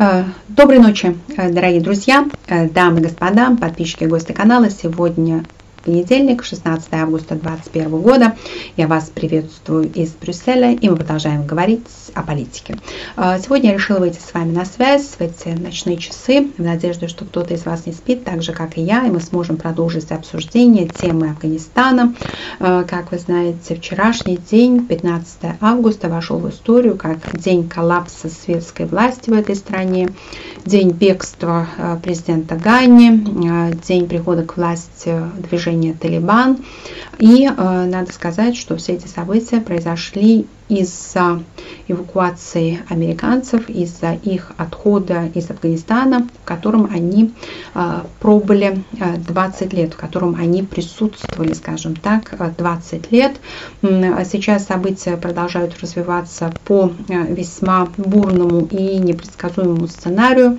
Доброй ночи, дорогие друзья, дамы и господа, подписчики и гости канала. Сегодня понедельник, 16 августа 2021 года. Я вас приветствую из Брюсселя, и мы продолжаем говорить о политике. Сегодня я решила выйти с вами на связь в эти ночные часы, в надежде, что кто-то из вас не спит, так же, как и я, и мы сможем продолжить обсуждение темы Афганистана. Как вы знаете, вчерашний день, 15 августа, вошел в историю как день коллапса светской власти в этой стране, день бегства президента Гани, день прихода к власти движения «Талибан». И надо сказать, что все эти события произошли из-за эвакуации американцев, из-за их отхода из Афганистана, в котором они пробыли 20 лет, в котором они присутствовали, скажем так, 20 лет. Сейчас события продолжают развиваться по весьма бурному и непредсказуемому сценарию.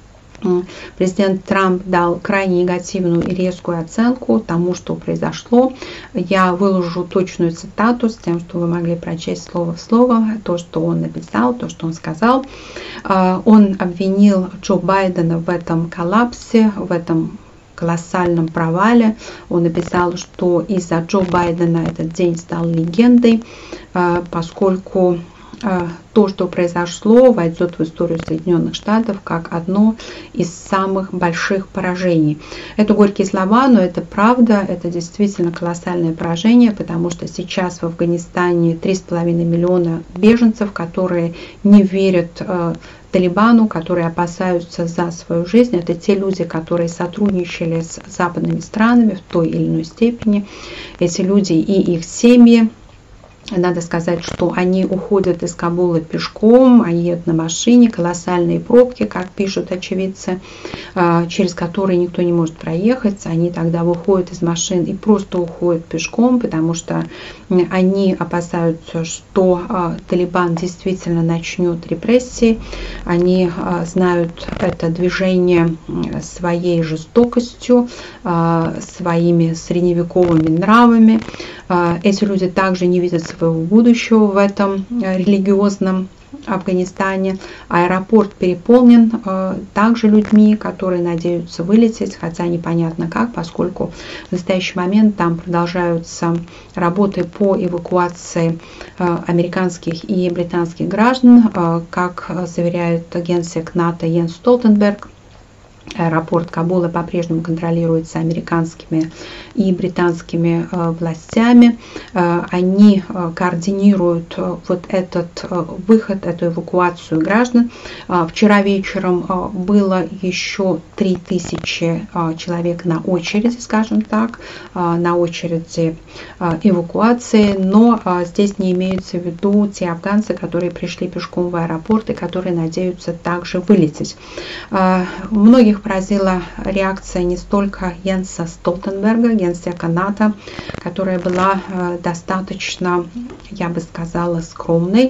Президент Трамп дал крайне негативную и резкую оценку тому, что произошло. Я выложу точную цитату с тем, что вы могли прочесть слово в слово, то, что он написал, то, что он сказал. Он обвинил Джо Байдена в этом коллапсе, в этом колоссальном провале. Он написал, что из-за Джо Байдена этот день стал легендой, поскольку то, что произошло, войдет в историю Соединенных Штатов как одно из самых больших поражений. Это горькие слова, но это правда, это действительно колоссальное поражение, потому что сейчас в Афганистане 3,5 миллиона беженцев, которые не верят Талибану, которые опасаются за свою жизнь. Это те люди, которые сотрудничали с западными странами в той или иной степени. Эти люди и их семьи. Надо сказать, что они уходят из Кабула пешком, они едут на машине, колоссальные пробки, как пишут очевидцы, через которые никто не может проехать. Они тогда выходят из машин и просто уходят пешком, потому что они опасаются, что Талибан действительно начнет репрессии. Они знают это движение своей жестокостью, своими средневековыми нравами. Эти люди также не видят своего будущего в этом религиозном Афганистане. Аэропорт переполнен также людьми, которые надеются вылететь, хотя непонятно как, поскольку в настоящий момент там продолжаются работы по эвакуации американских и британских граждан, как заверяет генсек НАТО Йенс Столтенберг. Аэропорт Кабула по-прежнему контролируется американскими и британскими властями. Они координируют вот этот выход, эту эвакуацию граждан. Вчера вечером было еще 3000 человек на очереди, скажем так, на очереди эвакуации, но здесь не имеются в виду те афганцы, которые пришли пешком в аэропорт и которые надеются также вылететь. Многих поразила реакция не столько Йенса Столтенберга, генсека НАТО, которая была достаточно, я бы сказала, скромной.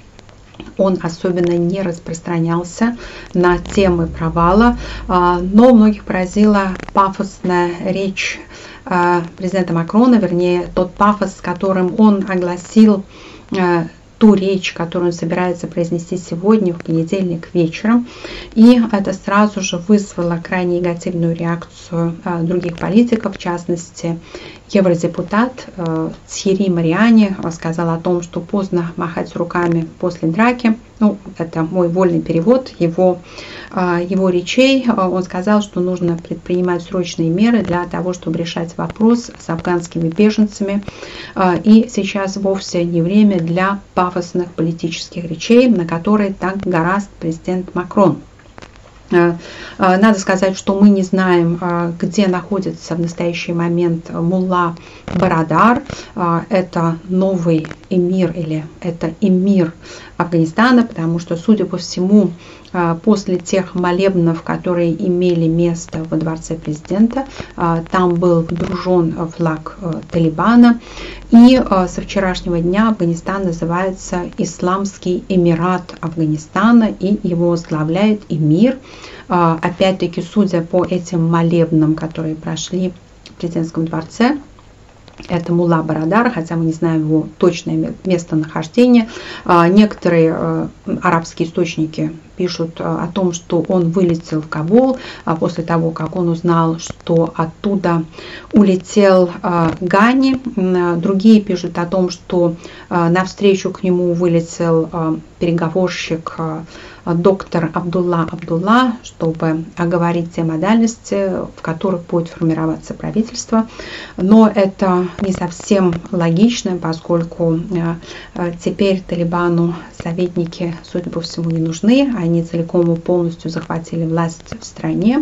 Он особенно не распространялся на темы провала, но многих поразила пафосная речь президента Макрона, вернее, тот пафос, с которым он огласил ту речь, которую он собирается произнести сегодня, в понедельник вечером. И это сразу же вызвало крайне негативную реакцию других политиков, в частности, евродепутат Тьерри Мариани сказал о том, что поздно махать руками после драки. Ну, это мой вольный перевод его речей. Он сказал, что нужно предпринимать срочные меры для того, чтобы решать вопрос с афганскими беженцами. И сейчас вовсе не время для пафосных политических речей, на которые так гораст президент Макрон. Надо сказать, что мы не знаем, где находится в настоящий момент мулла Барадар. Это новый эмир или это эмир Афганистана, потому что, судя по всему, после тех молебнов, которые имели место во дворце президента, там был водружен флаг Талибана. И со вчерашнего дня Афганистан называется Исламский Эмират Афганистана, и его возглавляет эмир. Опять-таки, судя по этим молебнам, которые прошли в президентском дворце, это мулла Барадар, хотя мы не знаем его точное местонахождение. Некоторые арабские источники пишут о том, что он вылетел в Кабул после того, как он узнал, что оттуда улетел Гани. Другие пишут о том, что навстречу к нему вылетел переговорщик доктор Абдулла, чтобы оговорить те модальности, в которых будет формироваться правительство. Но это не совсем логично, поскольку теперь Талибану советники, судя по всему, не нужны. Они целиком и полностью захватили власть в стране.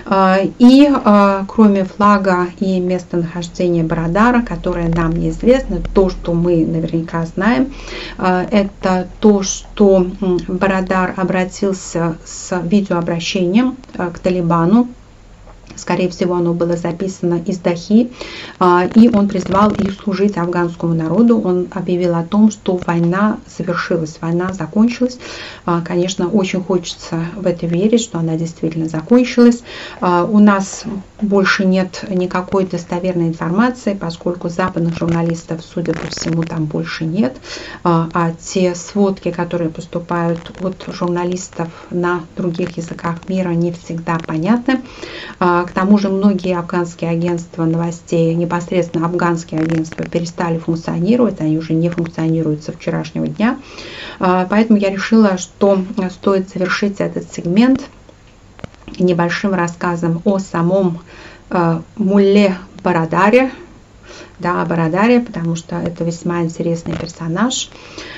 И кроме флага и местонахождения Барадара, которое нам неизвестно, то, что мы наверняка знаем, это то, что Барадар обратился с видеообращением к Талибану. Скорее всего, оно было записано из Дахи, и он призвал их служить афганскому народу. Он объявил о том, что война завершилась, война закончилась. Конечно, очень хочется в это верить, что она действительно закончилась. У нас больше нет никакой достоверной информации, поскольку западных журналистов, судя по всему, там больше нет. А те сводки, которые поступают от журналистов на других языках мира, не всегда понятны. К тому же многие афганские агентства новостей, непосредственно афганские агентства, перестали функционировать, они уже не функционируют со вчерашнего дня. Поэтому я решила, что стоит завершить этот сегмент небольшим рассказом о самом Мулле Барадаре, Барадаре, потому что это весьма интересный персонаж.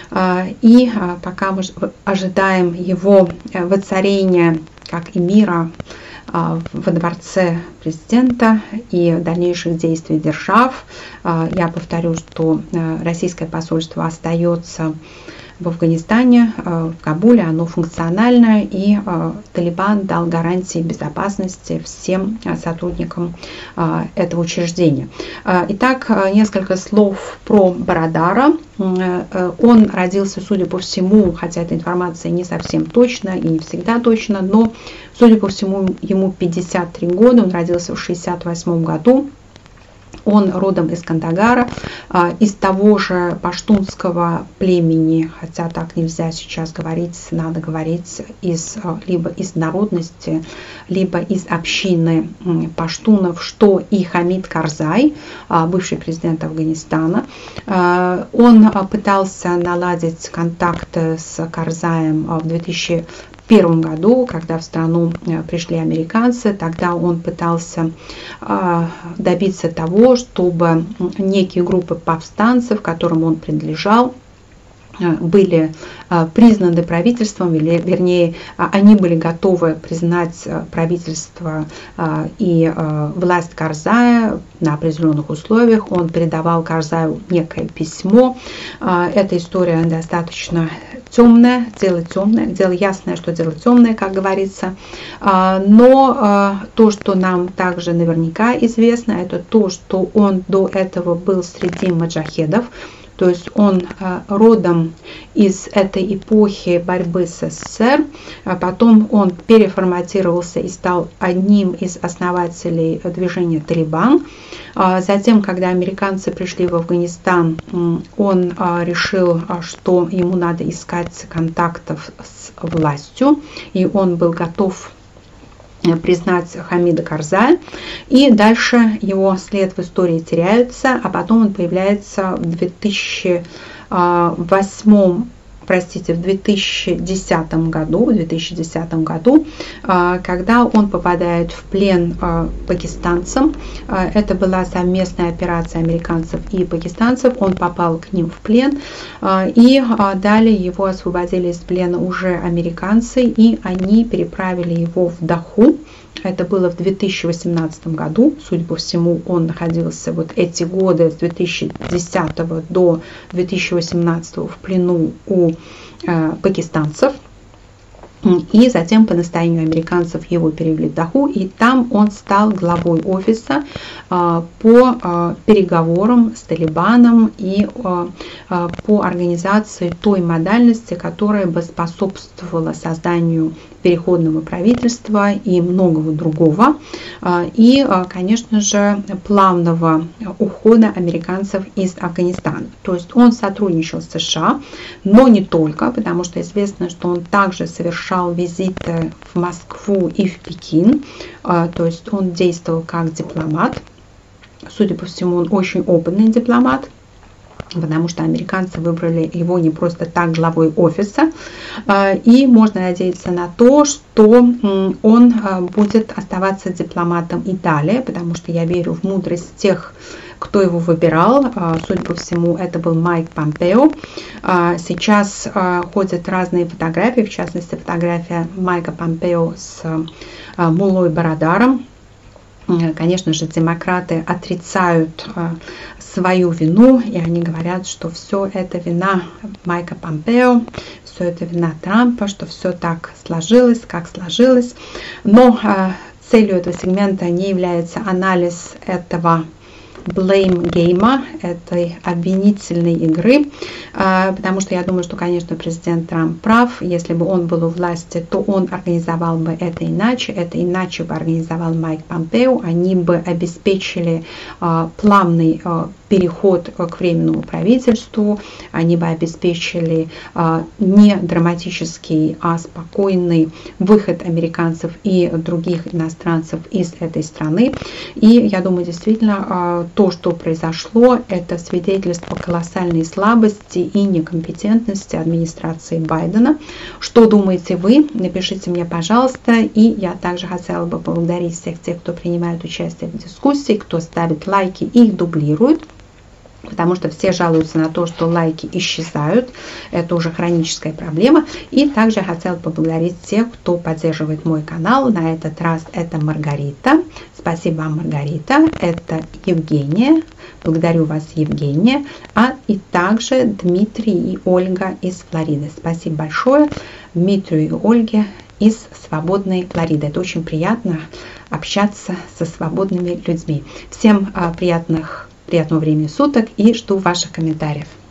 И пока мы ожидаем его воцарения как эмира во дворце президента и дальнейших действий держав, я повторю, что российское посольство остается в Афганистане, в Кабуле, оно функционально, и Талибан дал гарантии безопасности всем сотрудникам этого учреждения. Итак, несколько слов про Барадара. Он родился, судя по всему, хотя эта информация не совсем точна и не всегда точна, но, судя по всему, ему 53 года, он родился в 1968 году. Он родом из Кандагара, из того же паштунского племени, хотя так нельзя сейчас говорить, надо говорить либо из народности, либо из общины паштунов, что и Хамид Карзай, бывший президент Афганистана. Он пытался наладить контакты с Карзаем в 2001 году, когда в страну пришли американцы. Тогда он пытался добиться того, чтобы некие группы повстанцев, которым он принадлежал, были признаны правительством, или, вернее, они были готовы признать правительство и власть Карзая на определенных условиях. Он передавал Карзаю некое письмо. Эта история достаточно темное, дело ясное, что дело темное, как говорится. Но то, что нам также наверняка известно, это то, что он до этого был среди маджахедов. То есть он родом из этой эпохи борьбы с СССР, потом он переформатировался и стал одним из основателей движения «Талибан». Затем, когда американцы пришли в Афганистан, он решил, что ему надо искать контактов с властью, и он был готов признать Хамида Карзая, и дальше его след в истории теряется, а потом он появляется в 2010 году, когда он попадает в плен пакистанцам. Это была совместная операция американцев и пакистанцев. Он попал к ним в плен, и далее его освободили из плена уже американцы, и они переправили его в Даху. Это было в 2018 году. Судя по всему, он находился вот эти годы с 2010 до 2018 в плену у пакистанцев. И затем по настоянию американцев его перевели в Даху, и там он стал главой офиса по переговорам с Талибаном и по организации той модальности, которая бы способствовала созданию переходного правительства и многого другого. И, конечно же, плавного ухода американцев из Афганистана. То есть он сотрудничал с США, но не только, потому что известно, что он также совершал визиты в Москву и в Пекин. То есть он действовал как дипломат. Судя по всему, он очень опытный дипломат, потому что американцы выбрали его не просто так главой офиса. И можно надеяться на то, что он будет оставаться дипломатом и далее, потому что я верю в мудрость тех, кто его выбирал. Судя по всему, это был Майк Помпео. Сейчас ходят разные фотографии, в частности, фотография Майка Помпео с Муллой Барадаром. Конечно же, демократы отрицают свою вину, и они говорят, что все это вина Майка Помпео, все это вина Трампа, что все так сложилось, как сложилось. Но целью этого сегмента не является анализ этого blame game, этой обвинительной игры, потому что я думаю, что, конечно, президент Трамп прав. Если бы он был у власти, то он организовал бы это иначе бы организовал Майк Помпео. Они бы обеспечили плавный переход к временному правительству, они бы обеспечили не драматический, а спокойный выход американцев и других иностранцев из этой страны. И я думаю, действительно, то, что произошло, это свидетельство колоссальной слабости и некомпетентности администрации Байдена. Что думаете вы? Напишите мне, пожалуйста. И я также хотела бы поблагодарить всех тех, кто принимает участие в дискуссии, кто ставит лайки и их дублирует. Потому что все жалуются на то, что лайки исчезают. Это уже хроническая проблема. И также я хотела поблагодарить тех, кто поддерживает мой канал. На этот раз это Маргарита. Спасибо вам, Маргарита. Это Евгения. Благодарю вас, Евгения. И также Дмитрий и Ольга из Флориды. Спасибо большое Дмитрию и Ольге из свободной Флориды. Это очень приятно общаться со свободными людьми. Всем приятного времени суток и жду ваших комментариев.